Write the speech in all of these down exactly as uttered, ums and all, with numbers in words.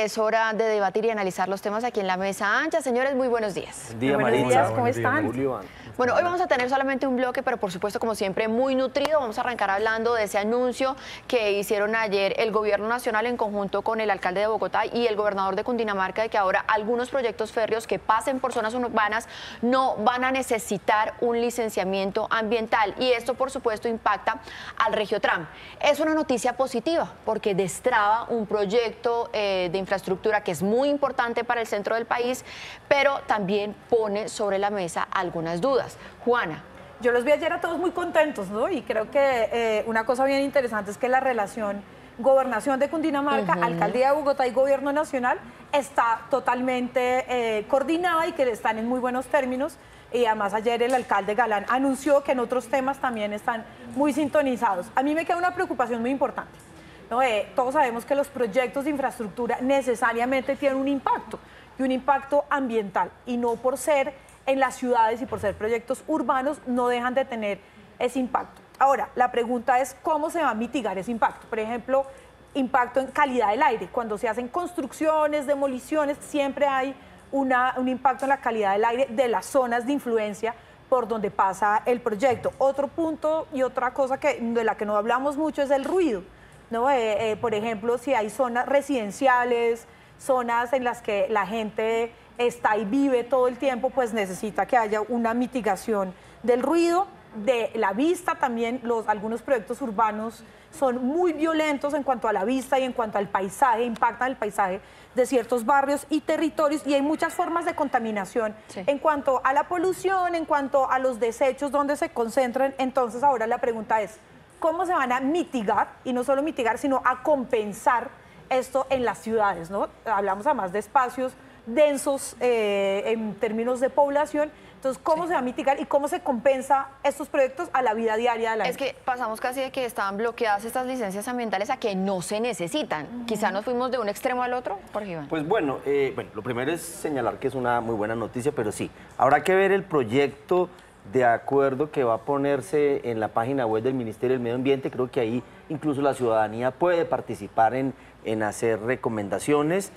es hora de debatir y analizar los temas aquí en la mesa ancha. Señores, muy buenos días. Buen día, buenos Maritza. días, ¿cómo están? Julio. Bueno, hoy vamos a tener solamente un bloque, pero por supuesto, como siempre, muy nutrido. Vamos a arrancar hablando de ese anuncio que hicieron ayer el Gobierno Nacional en conjunto con el alcalde de Bogotá y el gobernador de Cundinamarca, de que ahora algunos proyectos férreos que pasen por zonas urbanas no van a necesitar un licenciamiento ambiental. Y esto, por supuesto, impacta al Regiotram. Es una noticia positiva porque destraba un proyecto eh, de infraestructura que es muy importante para el centro del país, pero también pone sobre la mesa algunas dudas. Juana. Yo los vi ayer a todos muy contentos, ¿no? Y creo que eh, una cosa bien interesante es que la relación Gobernación de Cundinamarca, uh-huh. Alcaldía de Bogotá y Gobierno Nacional está totalmente eh, coordinada y que están en muy buenos términos. Y además ayer el alcalde Galán anunció que en otros temas también están muy sintonizados. A mí me queda una preocupación muy importante, ¿no? Eh, todos sabemos que los proyectos de infraestructura necesariamente tienen un impacto, y un impacto ambiental, y no por ser en las ciudades y por ser proyectos urbanos no dejan de tener ese impacto. Ahora, la pregunta es cómo se va a mitigar ese impacto. Por ejemplo, impacto en calidad del aire. Cuando se hacen construcciones, demoliciones, siempre hay una, un impacto en la calidad del aire de las zonas de influencia por donde pasa el proyecto. Otro punto y otra cosa que, de la que no hablamos mucho es el ruido, ¿no? Eh, eh, por ejemplo, si hay zonas residenciales, zonas en las que la gente está y vive todo el tiempo, pues necesita que haya una mitigación del ruido, de la vista también. Los, algunos proyectos urbanos son muy violentos en cuanto a la vista y en cuanto al paisaje, impactan el paisaje de ciertos barrios y territorios, y hay muchas formas de contaminación, sí, en cuanto a la polución, en cuanto a los desechos donde se concentran. Entonces ahora la pregunta es, ¿cómo se van a mitigar? Y no solo mitigar, sino a compensar esto en las ciudades, ¿no? Hablamos además de espacios densos eh, en términos de población. Entonces, ¿cómo sí. se va a mitigar y cómo se compensa estos proyectos a la vida diaria de la gente? Es que pasamos casi de que estaban bloqueadas estas licencias ambientales a que no se necesitan. Uh-huh. Quizá nos fuimos de un extremo al otro, Jorge Iván. Pues bueno, eh, bueno, lo primero es señalar que es una muy buena noticia, pero sí, habrá que ver el proyecto de acuerdo que va a ponerse en la página web del Ministerio del Medio Ambiente. Creo que ahí incluso la ciudadanía puede participar en, en hacer recomendaciones.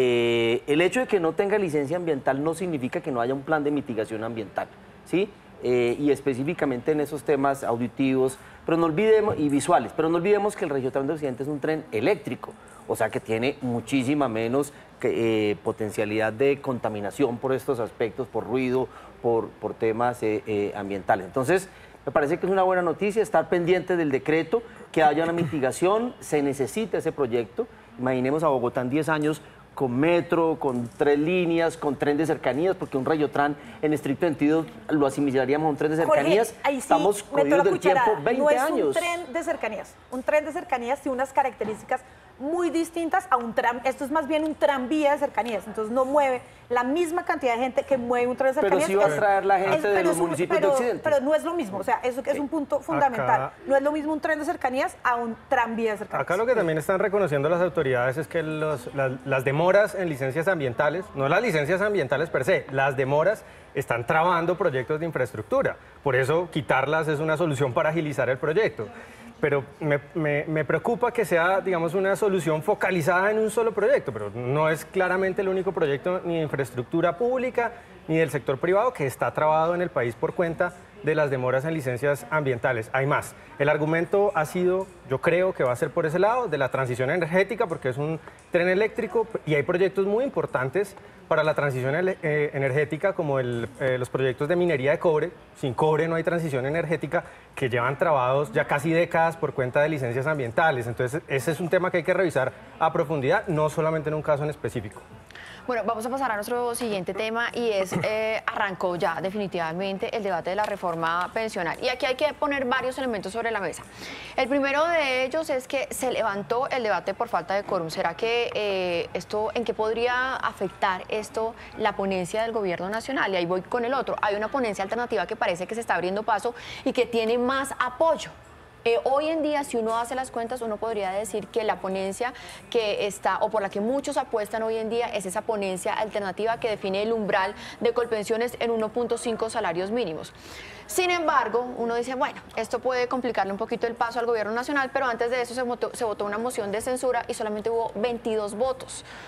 Eh, el hecho de que no tenga licencia ambiental no significa que no haya un plan de mitigación ambiental, ¿sí? Eh, y específicamente en esos temas auditivos, pero no olvidemos, y visuales, pero no olvidemos que el Regiotram de Occidente es un tren eléctrico, o sea que tiene muchísima menos que, eh, potencialidad de contaminación por estos aspectos, por ruido, por, por temas eh, eh, ambientales. Entonces, me parece que es una buena noticia estar pendiente del decreto, que haya una mitigación, se necesita ese proyecto. Imaginemos a Bogotá en diez años con metro, con tres líneas, con tren de cercanías, porque un Regiotram en estricto sentido lo asimilaríamos a un tren de cercanías. Jorge, ahí sí, estamos corridos del tiempo veinte no es años. Un tren de cercanías. Un tren de cercanías tiene unas características muy distintas a un tram. Esto es más bien un tranvía de cercanías, entonces no mueve la misma cantidad de gente que mueve un tren de cercanías. Pero sí va a traer la gente es, de los un, municipios pero, de Occidente. Pero no es lo mismo, o sea, eso es un punto fundamental. Acá, no es lo mismo un tren de cercanías a un tranvía de cercanías. Acá lo que también están reconociendo las autoridades es que los, las, las demoras en licencias ambientales, no las licencias ambientales per se, las demoras están trabando proyectos de infraestructura. Por eso quitarlas es una solución para agilizar el proyecto. Pero me, me, me preocupa que sea, digamos, una solución focalizada en un solo proyecto, pero no es claramente el único proyecto ni de infraestructura pública ni del sector privado que está trabado en el país por cuenta de las demoras en licencias ambientales. Hay más. El argumento ha sido, yo creo que va a ser por ese lado, de la transición energética, porque es un tren eléctrico y hay proyectos muy importantes para la transición eh, energética, como el, eh, los proyectos de minería de cobre. Sin cobre no hay transición energética, que llevan trabados ya casi décadas por cuenta de licencias ambientales. Entonces, ese es un tema que hay que revisar a profundidad, no solamente en un caso en específico. Bueno, vamos a pasar a nuestro siguiente tema y es, eh, arrancó ya definitivamente el debate de la reforma pensional. Y aquí hay que poner varios elementos sobre la mesa. El primero de ellos es que se levantó el debate por falta de quórum. ¿Será que eh, esto, en qué podría afectar esto la ponencia del Gobierno Nacional? Y ahí voy con el otro. Hay una ponencia alternativa que parece que se está abriendo paso y que tiene más apoyo. Eh, hoy en día, si uno hace las cuentas, uno podría decir que la ponencia que está, o por la que muchos apuestan hoy en día, es esa ponencia alternativa que define el umbral de Colpensiones en uno punto cinco salarios mínimos. Sin embargo, uno dice, bueno, esto puede complicarle un poquito el paso al Gobierno Nacional, pero antes de eso se votó, se votó una moción de censura y solamente hubo veintidós votos.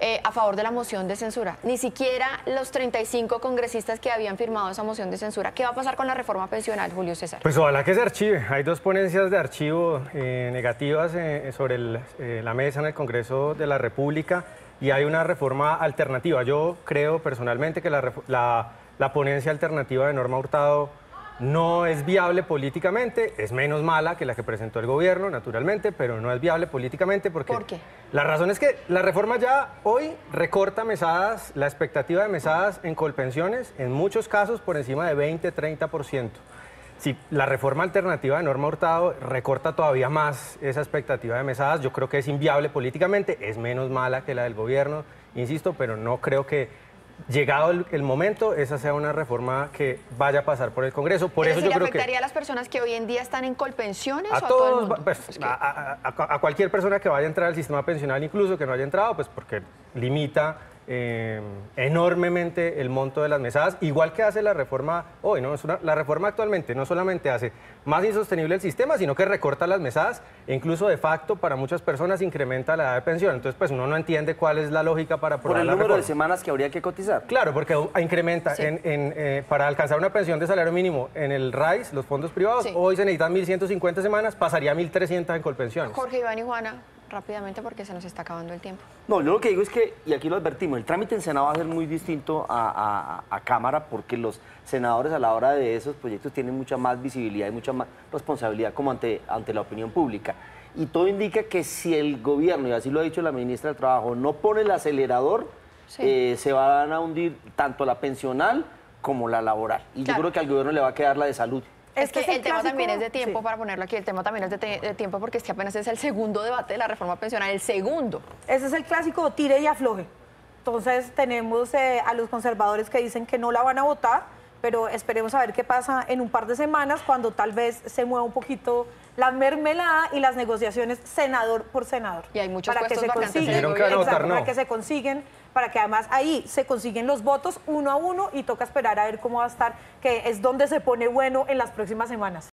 eh, a favor de la moción de censura. Ni siquiera los treinta y cinco congresistas que habían firmado esa moción de censura. ¿Qué va a pasar con la reforma pensional, Julio César? Pues ojalá que se archive. Hay dos ponencias de archivo eh, negativas eh, sobre el, eh, la mesa en el Congreso de la República y hay una reforma alternativa. Yo creo personalmente que la, la, la ponencia alternativa de Norma Hurtado no es viable políticamente, es menos mala que la que presentó el gobierno, naturalmente, pero no es viable políticamente porque... ¿Por qué? La razón es que la reforma ya hoy recorta mesadas, la expectativa de mesadas en colpensiones, en muchos casos por encima de veinte, treinta por ciento. Si la reforma alternativa de Norma Hurtado recorta todavía más esa expectativa de mesadas, yo creo que es inviable políticamente, es menos mala que la del gobierno, insisto, pero no creo que... Llegado el, el momento, esa sea una reforma que vaya a pasar por el Congreso. Por ¿Es eso decir, yo creo afectaría que a las personas que hoy en día están en colpensiones a o a todo el todos, mundo? pues, Es que- a, a- a- a cualquier persona que vaya a entrar al sistema pensional, incluso que no haya entrado, pues porque limita eh, enormemente el monto de las mesadas, igual que hace la reforma hoy, ¿no? Es una- la reforma actualmente no solamente hace más insostenible el sistema, sino que recorta las mesadas e incluso de facto para muchas personas incrementa la edad de pensión. Entonces, pues uno no entiende cuál es la lógica para Por aprobar el la número de reforma. semanas que habría que cotizar. Claro, porque incrementa Sí. en, en, eh, para alcanzar una pensión de salario mínimo en el R A I S, los fondos privados, Sí. hoy se necesitan mil ciento cincuenta semanas, pasaría a mil trescientas en colpensiones. Jorge, Iván y Juana, rápidamente porque se nos está acabando el tiempo. No, yo lo que digo es que, y aquí lo advertimos, el trámite en Senado va a ser muy distinto a, a- a Cámara porque los senadores a la hora de esos proyectos tienen mucha más visibilidad y mucha más responsabilidad como ante, ante la opinión pública. Y todo indica que si el gobierno, y así lo ha dicho la ministra del Trabajo, no pone el acelerador, Sí. eh, se van a hundir tanto la pensional como la laboral. Y Claro. yo creo que al gobierno le va a quedar la de salud. Es Este que es el, tema clásico- también es de tiempo, sí. para ponerlo aquí, el tema también es de, te- de tiempo porque es que apenas es el segundo debate de la reforma pensional, el segundo. Ese es el clásico tire y afloje. Entonces tenemos eh, a los conservadores que dicen que no la van a votar, pero esperemos a ver qué pasa en un par de semanas cuando tal vez se mueva un poquito la mermelada y las negociaciones senador por senador. Y hay muchos para que puestos se vacantes en el consiguen, Dijeron que van a exacto, votar no. para que se consiguen, para que además ahí se consiguen los votos uno a uno y toca esperar a ver cómo va a estar, que es donde se pone bueno en las próximas semanas.